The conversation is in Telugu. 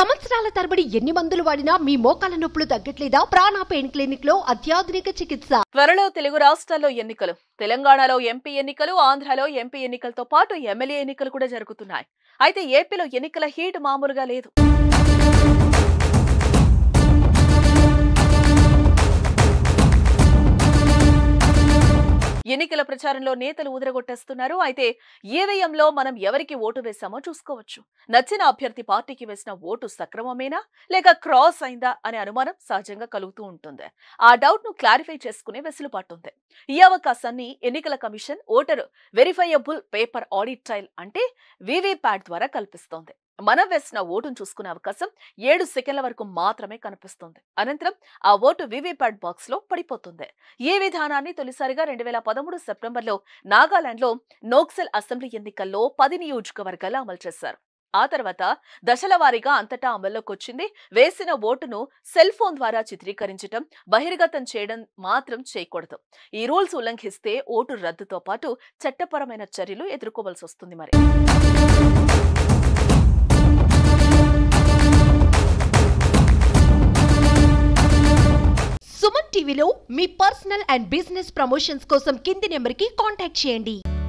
సంవత్సరాల తరబడి ఎన్ని మందులు వాడినా మీ మోకాల నొప్పులు తగ్గట్లేదా? ప్రాణ పెయిన్ క్లినిక్ లో అత్యాధునిక చికిత్స. త్వరలో తెలుగు రాష్ట్రాల్లో ఎన్నికలు. తెలంగాణలో ఎంపీ ఎన్నికలు, ఆంధ్రాలో ఎంపీ ఎన్నికలతో పాటు ఎమ్మెల్యే ఎన్నికలు కూడా జరుగుతున్నాయి. అయితే ఏపీలో ఎన్నికల హీట్ మామూలుగా లేదు. ఎన్నికల ప్రచారంలో నేతలు ఊదరగొట్టేస్తున్నారు. అయితే ఈవీఎంలో మనం ఎవరికి ఓటు వేశామో చూసుకోవచ్చు. నచ్చిన అభ్యర్థి పార్టీకి వేసిన ఓటు సక్రమమేనా లేక క్రాస్ అయిందా అనే అనుమానం సహజంగా కలుగుతూ ఉంటుంది. ఆ డౌట్ ను క్లారిఫై చేసుకునే వెసులుబాటు ఉంది. ఈ అవకాశాన్ని ఎన్నికల commission voter verifiable paper audit trail అంటే వీవీప్యాట్ ద్వారా కల్పిస్తోంది. మనం వేసిన ఓటును చూసుకునే అవకాశం 7 సెకండ్ల వరకు మాత్రమే కనిపిస్తుంది. అనంతరం ఆ ఓటు వీవీప్యాట్ బాక్స్ లో పడిపోతుంది. ఈ విధానాన్ని తొలిసారిగా 2013 సెప్టెంబర్లో నాగాలాండ్ లో నోక్సెల్ అసెంబ్లీ ఎన్నికల్లో 10 నియోజకవర్గాలు అమలు చేశారు. ఆ తర్వాత దశల వారీగా అంతటా అమల్లోకి వచ్చింది. వేసిన ఓటును సెల్ ఫోన్ ద్వారా చిత్రీకరించడం, బహిర్గతం చేయడం మాత్రం చేయకూడదు. ఈ రూల్స్ ఉల్లంఘిస్తే ఓటు రద్దుతో పాటు చట్టపరమైన చర్యలు ఎదుర్కోవాల్సి వస్తుంది. మరి సుమన్ టీవీలో మీ పర్సనల్ అండ్ బిజినెస్ ప్రమోషన్స్ కోసం కింది నెంబర్కి కాంటాక్ట్ చేయండి.